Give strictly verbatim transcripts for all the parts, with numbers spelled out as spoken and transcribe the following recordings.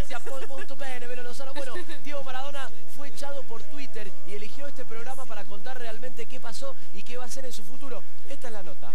Gracias, molto bene, Vero Lozano. Bueno, Diego Maradona fue echado por Twitter y eligió este programa para contar realmente qué pasó y qué va a hacer en su futuro. Esta es la nota.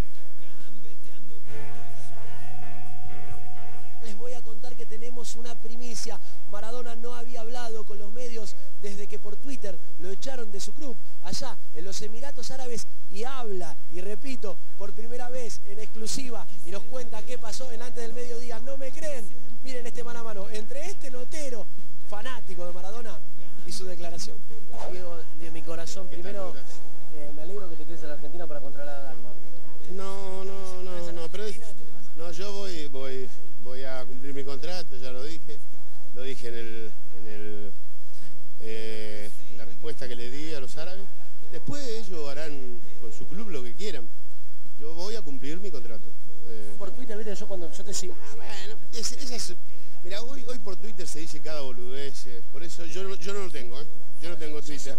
Les voy a contar que tenemos una primicia. Maradona no había hablado con los medios desde que por Twitter lo echaron de su club allá en los Emiratos Árabes y habla, y repito, por primera vez en exclusiva y nos cuenta qué pasó en Antes del Mediodía. ¿No me creen? Miren este mano a mano entre este notero fanático de Maradona y su declaración. Diego, de mi corazón, primero eh, me alegro que te quedes en la Argentina para controlar a Dalma. No, no, no, no, pero es, no, yo voy, voy, voy a cumplir mi contrato, ya lo dije, lo dije en el, en el, eh, la respuesta que le di a los árabes. Después ellos harán con su club lo que quieran. Yo voy a cumplir mi contrato. Eh, por Twitter, viste, yo cuando yo te sigo. Ah, bueno, es, es, mira, hoy, hoy por Twitter se dice cada boludez, eh, por eso yo no, yo no lo tengo, ¿eh? Yo no tengo Twitter.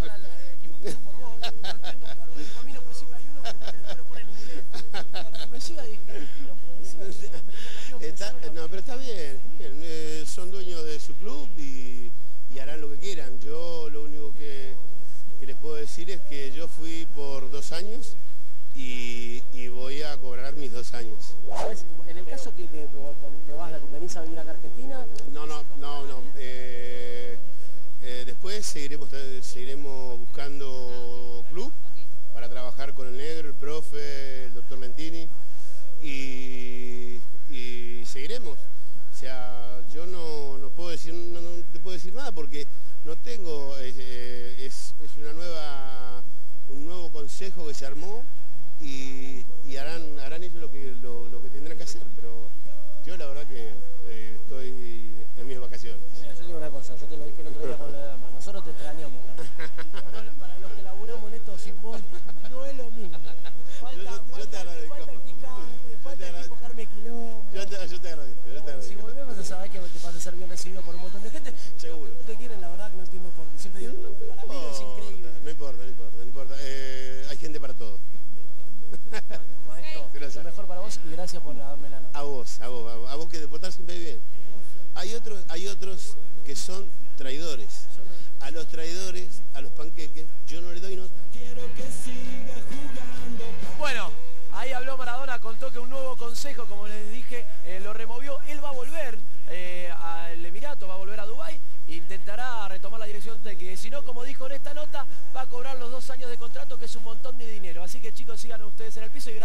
Está, no, pero está bien, bien. Eh, son dueños de su club y, y harán lo que quieran. Yo lo único que, que les puedo decir es que yo fui por dos años y, y voy a cobrar mis dos años. En el caso que te, te vas, venís a vivir acá a Argentina... No, no, no, no. Eh, eh, después seguiremos, seguiremos buscando club para trabajar con el negro, el profe, el doctor Lentini y, y seguiremos. O sea, yo no, no puedo decir, no, no te puedo decir nada porque no tengo, eh, es, es una nueva, un nuevo consejo que se armó y, y harán, harán ellos lo que, lo, lo que tendrán que hacer, pero yo la verdad que eh, estoy en mis vacaciones. Mira, yo digo una cosa, yo te lo dije el otro día con lo de Dama, nosotros te extrañamos. Para los que laburamos en esto sin vos, no es lo mismo. Falta, yo, yo, falta, yo te agradezco. Falta el picante, falta el tipo Carme Quilombo. Yo te, yo te agradezco, yo te agradezco. Si volvemos a saber que te vas a ser bien recibido por un montón de gente. Seguro. No te quieren, la verdad que no entiendo por qué. Siempre digo, para mí es increíble. No importa, no importa, no importa. Eh, hay gente para todo. Maestro, gracias. Lo mejor para vos y gracias por darme la nota. A vos, a vos, a vos, a vos que te portás siempre bien. Hay otros, hay otros que son traidores. A los traidores, a los panqueques, yo no les doy nota. Bueno, ahí habló Maradona, contó que un nuevo consejo, como les dije, eh, lo removió. Él va a volver eh, al Emirato, va a volver a Dubái, e intentará retomar la dirección técnica. Si no, como dijo en esta nota, va a cobrar los dos años de contrato, que es un montón de dinero. Así que chicos, sigan ustedes en el piso y gracias.